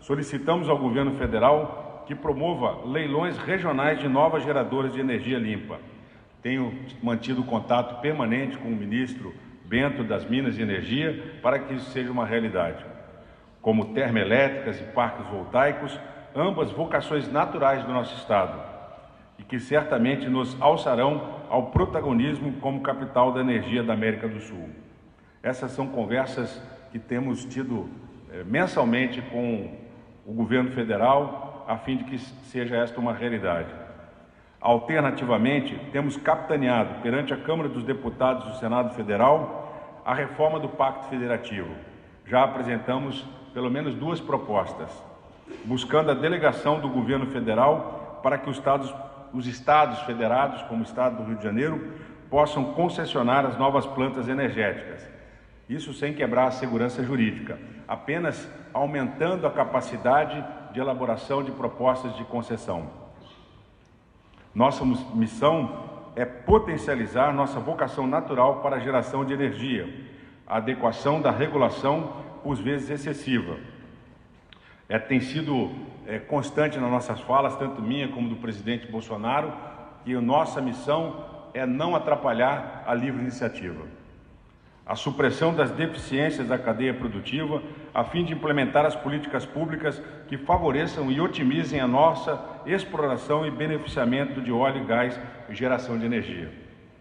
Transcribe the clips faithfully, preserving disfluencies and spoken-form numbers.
solicitamos ao governo federal que promova leilões regionais de novas geradoras de energia limpa. Tenho mantido contato permanente com o ministro Bento das Minas e Energia para que isso seja uma realidade. Como termoelétricas e parques voltaicos, ambas vocações naturais do nosso Estado e que certamente nos alçarão ao protagonismo como capital da energia da América do Sul. Essas são conversas que temos tido eh, mensalmente com o governo federal, a fim de que seja esta uma realidade. Alternativamente, temos capitaneado perante a Câmara dos Deputados do Senado Federal a reforma do Pacto Federativo. Já apresentamos pelo menos duas propostas, buscando a delegação do governo federal para que os estados, os estados federados, como o Estado do Rio de Janeiro, possam concessionar as novas plantas energéticas. Isso sem quebrar a segurança jurídica, apenas aumentando a capacidade de elaboração de propostas de concessão. Nossa missão é potencializar nossa vocação natural para a geração de energia, a adequação da regulação, por vezes excessiva. É, tem sido é, constante nas nossas falas, tanto minha como do presidente Bolsonaro, que a nossa missão é não atrapalhar a livre iniciativa. A supressão das deficiências da cadeia produtiva, a fim de implementar as políticas públicas que favoreçam e otimizem a nossa exploração e beneficiamento de óleo e gás e geração de energia.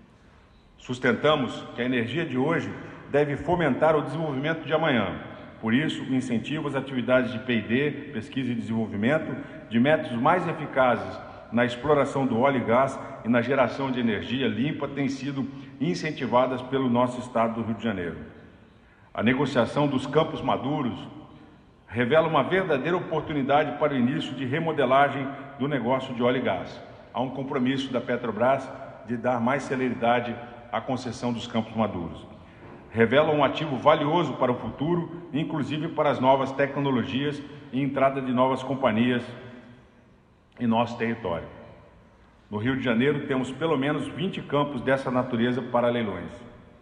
Sustentamos que a energia de hoje deve fomentar o desenvolvimento de amanhã. Por isso, o incentivo às atividades de P e D, pesquisa e desenvolvimento, de métodos mais eficazes na exploração do óleo e gás e na geração de energia limpa têm sido incentivadas pelo nosso Estado do Rio de Janeiro. A negociação dos campos maduros revela uma verdadeira oportunidade para o início de remodelagem do negócio de óleo e gás. Há um compromisso da Petrobras de dar mais celeridade à concessão dos campos maduros. Revela um ativo valioso para o futuro, inclusive para as novas tecnologias e entrada de novas companhias em nosso território. No Rio de Janeiro, temos pelo menos vinte campos dessa natureza para leilões.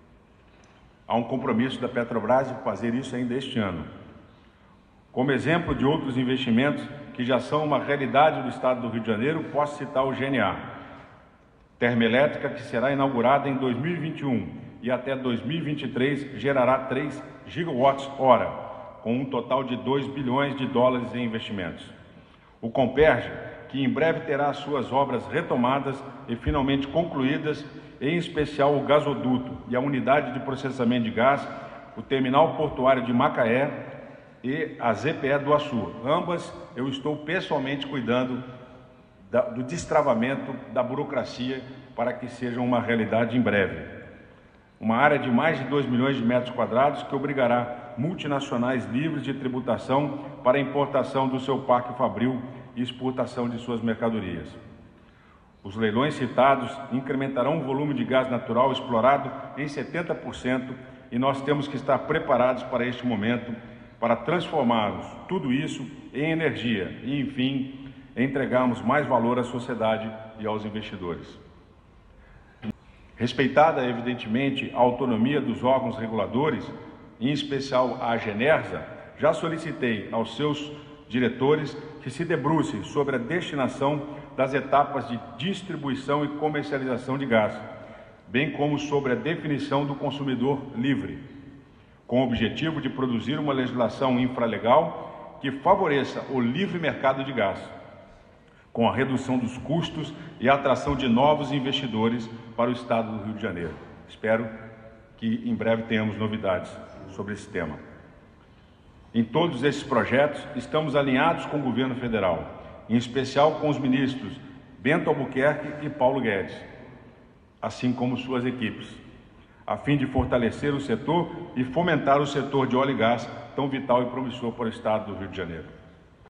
Há um compromisso da Petrobras de fazer isso ainda este ano. Como exemplo de outros investimentos que já são uma realidade do Estado do Rio de Janeiro, posso citar o G N A, termoelétrica, que será inaugurada em dois mil e vinte e um e até dois mil e vinte e três gerará três gigawatts hora, com um total de dois bilhões de dólares em investimentos. O Comperge, que em breve terá suas obras retomadas e finalmente concluídas, em especial o gasoduto e a unidade de processamento de gás, o terminal portuário de Macaé e a Z P E do Açu. Ambas eu estou pessoalmente cuidando da, do destravamento da burocracia para que sejam uma realidade em breve. Uma área de mais de dois milhões de metros quadrados que obrigará multinacionais livres de tributação para a importação do seu parque fabril e exportação de suas mercadorias. Os leilões citados incrementarão o volume de gás natural explorado em setenta por cento e nós temos que estar preparados para este momento, para transformarmos tudo isso em energia e, enfim, entregarmos mais valor à sociedade e aos investidores. Respeitada, evidentemente, a autonomia dos órgãos reguladores, em especial a Agenersa, já solicitei aos seus diretores que se debrucem sobre a destinação das etapas de distribuição e comercialização de gás, bem como sobre a definição do consumidor livre, com o objetivo de produzir uma legislação infralegal que favoreça o livre mercado de gás, com a redução dos custos e a atração de novos investidores para o Estado do Rio de Janeiro. Espero que em breve tenhamos novidades sobre esse tema. Em todos esses projetos, estamos alinhados com o governo federal, em especial com os ministros Bento Albuquerque e Paulo Guedes, assim como suas equipes, a fim de fortalecer o setor e fomentar o setor de óleo e gás, tão vital e promissor para o Estado do Rio de Janeiro.